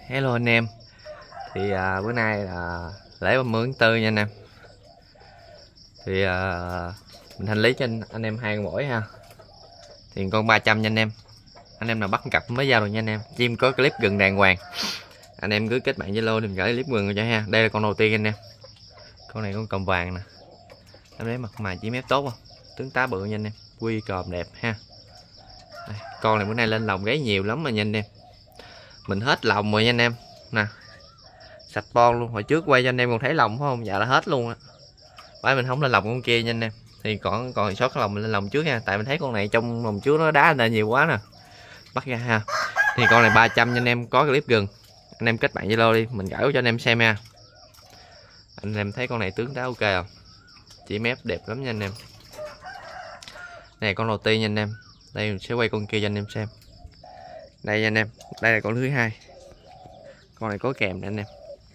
Hello anh em. Thì bữa nay là lễ 30 tháng 4 nha anh em. Thì mình thanh lý cho anh em 2 con mỗi ha. Thì con 300 nha anh em. Anh em nào bắt cặp mới giao được nha anh em. Chim có clip gừng đàng hoàng. Anh em cứ kết bạn Zalo mình gửi clip gừng cho ha. Đây là con đầu tiên anh em. Con này con còng vàng nè. Em thấy mặt mày chỉ mép tốt không? Tướng tá bự nha anh em. Quy còm đẹp ha. Đây, con này bữa nay lên lồng gáy nhiều lắm mà nha anh em. Mình hết lồng rồi nha anh em. Nè. Sạch bon luôn. Hồi trước quay cho anh em còn thấy lồng phải không? Dạ là hết luôn á. Bởi mình không lên lồng con kia nha anh em. Thì còn sót cái lồng mình lên lồng trước nha. Tại mình thấy con này trong lồng trước nó đá ra nhiều quá nè. Bắt ra ha. Thì con này 300 nha anh em, có clip gừng. Anh em kết bạn Zalo đi, mình gửi cho anh em xem nha. Anh em thấy con này tướng đá ok không? Chỉ mép đẹp lắm nha anh em. Này con đầu tiên nha anh em. Đây mình sẽ quay con kia cho anh em xem. Đây nha anh em, đây là con thứ hai. Con này có kèm nè anh em.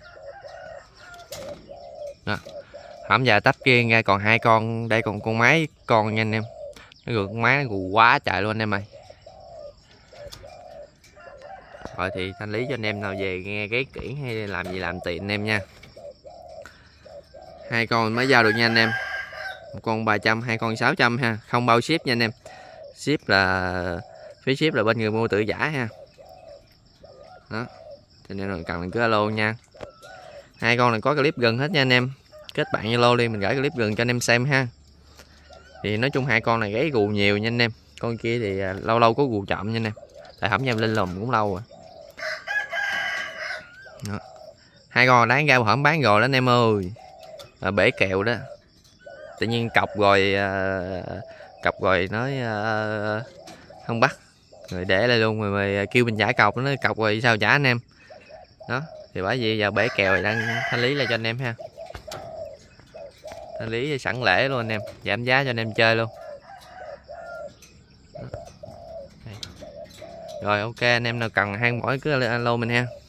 Đó. Hổng giờ tách kia ra còn 2 con, đây còn con mái con nha anh em. Nó gượt con mái nó gù quá trời luôn anh em ơi. Rồi thì thanh lý cho anh em nào về nghe cái kiển hay làm gì làm tiền anh em nha. 2 con mới giao được nha anh em. Một con 300, 2 con 600 ha, không bao ship nha anh em. Ship là phí ship là bên người mua tự trả ha. Đó. Cho nên là cần cứ alo nha. 2 con này có clip gần hết nha anh em. Kết bạn Zalo đi mình gửi clip gần cho anh em xem ha. Thì nói chung 2 con này gáy gù nhiều nha anh em. Con kia thì lâu lâu có gù chậm nha anh em. Tại hổng em lên lùm cũng lâu rồi. Đó. 2 con đáng ra hổng bán rồi đó anh em ơi. Bể kèo đó. Tự nhiên cọc rồi nói không bắt. Rồi để lại luôn rồi kêu mình trả cọc, nó cọc rồi sao trả anh em. Đó. Thì bởi vì giờ bể kèo thì đang thanh lý lại cho anh em ha. Thanh lý sẵn lễ luôn anh em, giảm giá cho anh em chơi luôn. Rồi ok, anh em nào cần 2 mỗi cứ alo mình ha.